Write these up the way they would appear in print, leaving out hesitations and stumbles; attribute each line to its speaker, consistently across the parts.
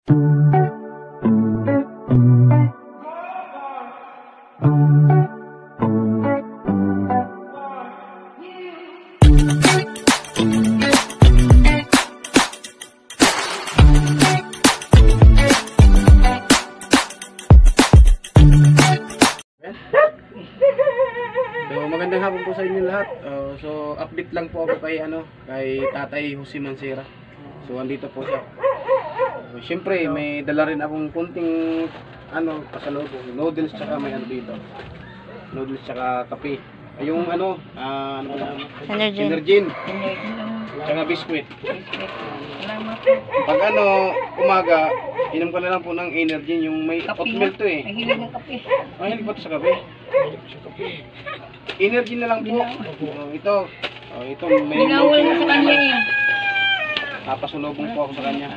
Speaker 1: Magandang hapon po sa inyo lahat. So update lang po ako kay Tatay Jose Mancera. So andito po siya. Siyempre may dala rin akong kunting pasalubong, noodles tsaka may dito. Noodles tsaka kape. Yung Energin. Tsaka biskwit. Pag umaga, inom ko na lang po ng Energin, yung may oatmeal to eh.
Speaker 2: Mahilig ng kape.
Speaker 1: Mahilig po sa kape. Energin na lang po. Ito may
Speaker 2: Binawal mo sa kanya eh.
Speaker 1: Papasulubong po ako sa kanya.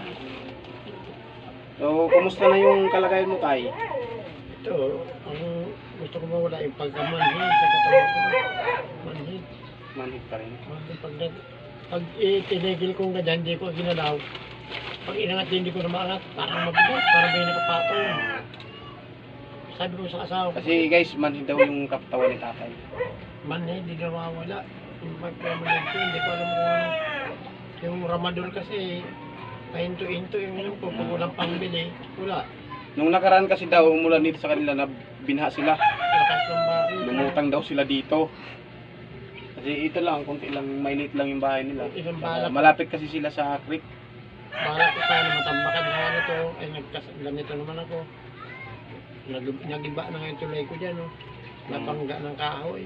Speaker 1: So, kumusta na yung kalagayan mo, Tay?
Speaker 3: Ito, gusto ko mawala yung pagkamanhid sa katawan ko. Manhid.
Speaker 1: Manhid pa rin.
Speaker 3: Pag tinigil kong ganyan, hindi ko ginalaw. Pag inangat, hindi ko na maangat. Parang mabigat, parang may nakapatong. Sabi ko sa asawa ko.
Speaker 1: Kasi guys, manhid daw yung katawan ni Tatay.
Speaker 3: Manhid, hindi na mawala. Yung pagkamanhid ko, hindi ko alam kung ano. Yung Ramadol kasi, pahinto-hinto yung alam ko. Pag walang pangbili, wala.
Speaker 1: Nung nakaraan kasi daw, umulan dito sa kanila na binha sila.
Speaker 3: Lakas ng bakit.
Speaker 1: Lumutang daw sila dito. Kasi ito lang, kunti lang, maliit lang yung bahay nila. Malapit kasi sila sa creek.
Speaker 3: Bala ko sana matambakan na ano to. Ay, ganito naman ako. Nagiba na ngayon tulay ko dyan. Oh. Napangga ng kahoy.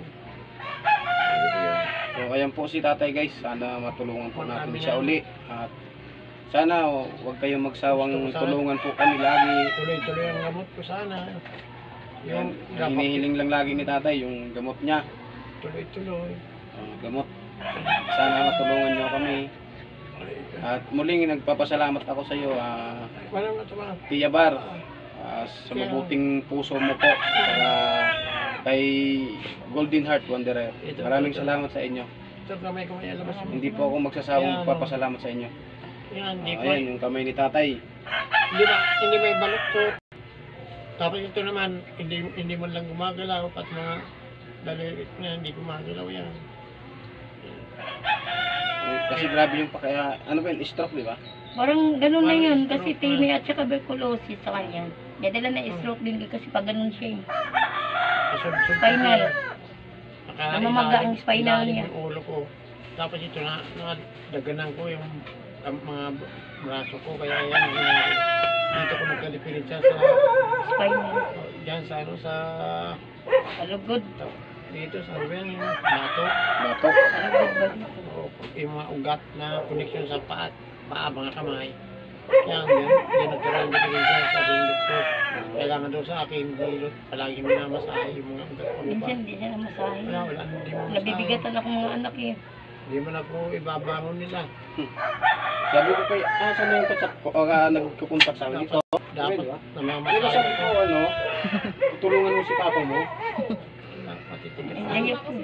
Speaker 1: So, ayan po si Tatay guys. Sana matulungan po natin siya uli. At sana huwag kayong magsawang tulungan po kami lagi.
Speaker 3: Tuloy-tuloy ang gamot ko sana.
Speaker 1: Yung hinihiling lang lagi ni Tatay, yung gamot niya.
Speaker 3: Tuloy-tuloy.
Speaker 1: Gamot. Sana matulungan niyo kami. At muling nagpapasalamat ako sa iyo, Tia Bar, sa mabuting puso mo po. Kay Golden Heart Wanderer. Maraming salamat sa inyo.
Speaker 3: Ito kamay ko may alabas.
Speaker 1: Hindi po ako magsasawang papasalamat sa inyo.
Speaker 3: Yan, hindi ko.
Speaker 1: Ayan, yung kamay ni Tatay.
Speaker 3: Hindi may balot to. Tapos ito naman, hindi mo lang gumagalaw. At mga dalilit na hindi gumagalaw yan.
Speaker 1: Kasi grabe yung stroke, di ba?
Speaker 2: Parang ganun na yun kasi timi at saka tuberculosis sa kanya. Nadala na stroke din kasi pag ganun siya eh. Spinal. Namamaga ang spinal niya.
Speaker 3: Yung ulo ko. Tapos ito nadaganan ko yung mga braso ko. Kaya yan, dito ko nagkalipilit siya sa
Speaker 2: Spinal.
Speaker 3: Diyan sa
Speaker 2: Alugod.
Speaker 3: Dito sa yung bato.
Speaker 1: Batok.
Speaker 2: Alugod ba?
Speaker 3: Yung mga ugat na connection sa paa, mga kamay. Yan nagkaroon dito rin siya, sabi yung doktor. Kailangan daw sa akin, palagi minamasahe yung mga ugat ko.
Speaker 2: Minsan hindi siya namasahe.
Speaker 3: Wala, hindi mo masahe.
Speaker 2: Nabibigatan ako mga anak eh.
Speaker 3: Hindi mo na po ibabangon nila.
Speaker 1: Sabi ko kay, saan na yung katsap ko? Nagkukontak sa akin ito.
Speaker 3: Dapat
Speaker 1: Di ba
Speaker 3: namamasahe
Speaker 1: sabi ko, tutulungan mo si papa mo?
Speaker 3: Matitigas
Speaker 2: Ay, ayaw po.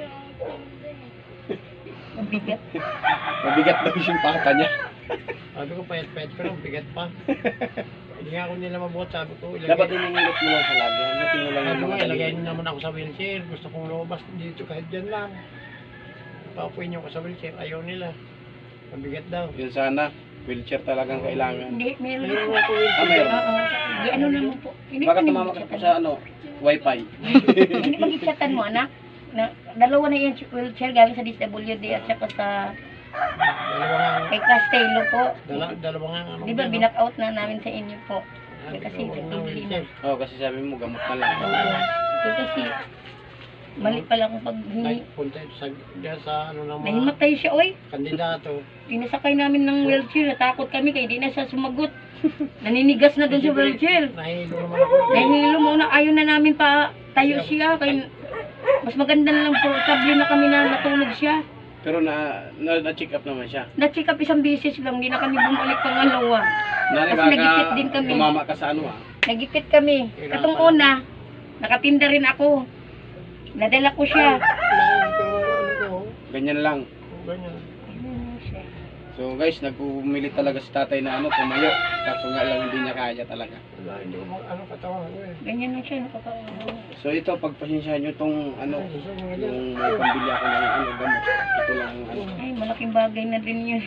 Speaker 2: Mabigat.
Speaker 1: Mabigat daw yung papa niya.
Speaker 3: Sabi ko, payat-payat ko lang, bigat pa. Hindi nga ako nila mabuhat, sabi ko,
Speaker 1: Dapat iningilot mo lang sa lagi. Hanggating mo lang yung mga
Speaker 3: ilagay naman ako sa wheelchair. Gusto kong lumabas dito kahit dyan lang. Paupuin niyo ko sa wheelchair, ayaw nila. Mabigat daw.
Speaker 1: Yun sana, wheelchair talagang kailangan.
Speaker 2: Hindi, meron
Speaker 3: Meron
Speaker 2: po.
Speaker 3: ako wheelchair.
Speaker 1: Meron.
Speaker 2: Oo. Di ano naman po.
Speaker 1: Baka tumama ka po sa wifi.
Speaker 2: Hindi mag-chatan mo anak. Dalawa na yung wheelchair galing sa DSWD at saka sa kay Castello po.
Speaker 3: Dalawa nga.
Speaker 2: Di ba binack out na namin sa inyo po? Kasi nagtubli na.
Speaker 1: Kasi sabi mo, gamot na lang.
Speaker 2: Oo. Kasi mali pala akong paghingi.
Speaker 3: Punta sa ano ng mga
Speaker 2: Nahimatay siya, oy.
Speaker 3: kandidato.
Speaker 2: Pinasakay namin ng wheelchair. Natakot kami kaya di na siya sumagot. Naninigas na doon sa wheelchair.
Speaker 3: Nahilo naman ako.
Speaker 2: Nahihilo mo na. Ayaw na namin pa tayo siya. Kaya mas maganda na lang portable na kami na natulog siya.
Speaker 1: Pero na-check up naman siya.
Speaker 2: Na-check up isang beses lang. Hindi na kami bumalik pangalawa.
Speaker 1: Nani,
Speaker 2: Kasi nagipit din kami.
Speaker 1: Tumama ka sa
Speaker 2: Nagipit kami. Katong una, nakatinda rin ako. Nadala ko siya.
Speaker 3: Ano ko?
Speaker 1: Ganyan lang.
Speaker 3: Ganyan.
Speaker 2: Ayun siya.
Speaker 1: So So guys, nagpumilit talaga si tatay na tumayo. Kaso nga lang hindi niya kaya talaga.
Speaker 3: Wala, hindi ko katawan ko eh.
Speaker 2: Ganyan lang siya, nakakaawa.
Speaker 1: So ito, pagpasensyahan nyo tong yung may pambili ako ng gamot. Ito lang
Speaker 2: Ay, malaking bagay na din yun.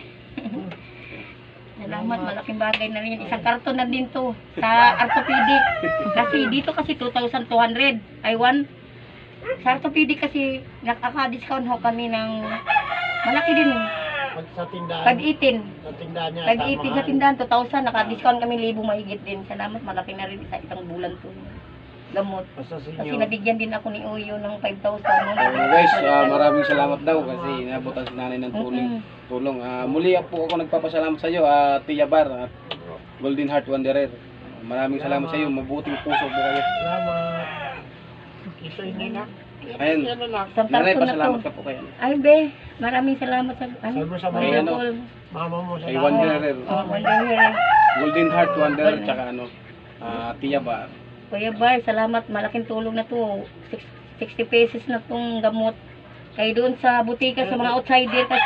Speaker 2: Salamat, malaking bagay na rin yun. Isang karton na din to sa orthopedic. Kasi dito kasi 2,200. Ay, sa orthopedic kasi nakaka-discount ho kami ng malaki din.
Speaker 3: Pag sa tindahan,
Speaker 2: Pag 18.
Speaker 3: sa tindahan niya,
Speaker 2: Pag 18 sa tindahan, 2,000. Naka-discount kami 1,000 mahigit din. Salamat, malaki na rin sa isang bulan to. Gamot.
Speaker 3: Basta sa
Speaker 2: Kasi
Speaker 3: inyo.
Speaker 2: nabigyan din ako ni Uyo ng 5,000.
Speaker 1: So guys, maraming salamat daw kasi nabutan si nanay ng tulong. Muli po ako nagpapasalamat sa iyo, Tia Bar at Golden Heart Wanderer. Maraming salamat sa iyo, mabuting puso po kayo.
Speaker 3: Salamat. Isa yun na.
Speaker 1: Ayun.
Speaker 3: Yan na lang.
Speaker 2: Isang
Speaker 1: Nanay,
Speaker 2: karton na to.
Speaker 1: pasalamat ka po kayo.
Speaker 2: Ay, be. Maraming salamat sa
Speaker 3: Sabi mo sa mga
Speaker 2: wonderful.
Speaker 3: mama mo sa
Speaker 1: Kay Wanderer,
Speaker 2: Wanderer.
Speaker 1: Golden Heart Wanderer, tsaka Tia Bar.
Speaker 2: Kuya Bar, salamat. Malaking tulong na to. 60 pesos na tong gamot. Kaya doon sa butika sa mga outsider kasi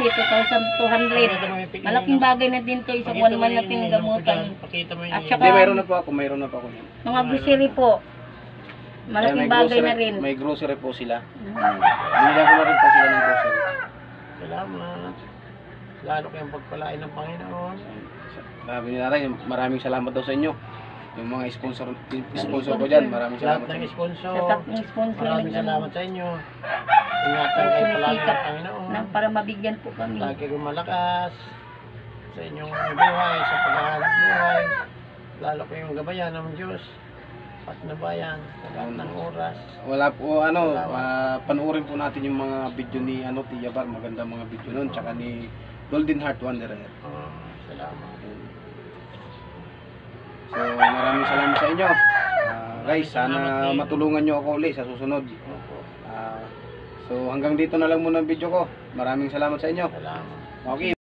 Speaker 2: 2,200. Malaking bagay na din to. Isang 1 month natin gamutan.
Speaker 3: Pakita mo
Speaker 2: At
Speaker 3: yun.
Speaker 2: saka
Speaker 1: Hindi, mayroon na po ako yan.
Speaker 2: mga grocery po.
Speaker 1: May
Speaker 2: Malaking bagay na
Speaker 1: grocery-
Speaker 2: rin.
Speaker 1: May grocery po sila. Binila ko na rin po sila ng grocery.
Speaker 3: Salamat. Lalo kayong pagpalain ng Panginoon.
Speaker 1: Sabi ni nanay, maraming salamat daw sa inyo. Yung mga sponsor ko dyan, maraming
Speaker 3: Lahat
Speaker 1: salamat sa
Speaker 3: ng
Speaker 1: inyo.
Speaker 3: sponsor.
Speaker 2: Sa top ng sponsor
Speaker 3: Maraming
Speaker 2: ng
Speaker 3: salamat sa inyo. Ingatan kayo palagi ng Panginoon.
Speaker 2: para mabigyan po kami.
Speaker 3: Lagi kayong malakas sa inyong buhay, sa paghahanap buhay. Lalo kayong gabayan ng Diyos. At na bayan, sa lahat ng oras.
Speaker 1: Wala po, panoorin po natin yung mga video ni Tia Bar, maganda mga video nun, tsaka ni Golden Heart Wanderer.
Speaker 3: Salamat.
Speaker 1: So, maraming salamat sa inyo. Guys, sana matulungan nyo ako ulit sa susunod. So, hanggang dito na lang muna ang video ko. Maraming salamat sa inyo.
Speaker 3: Salamat.
Speaker 1: Okay.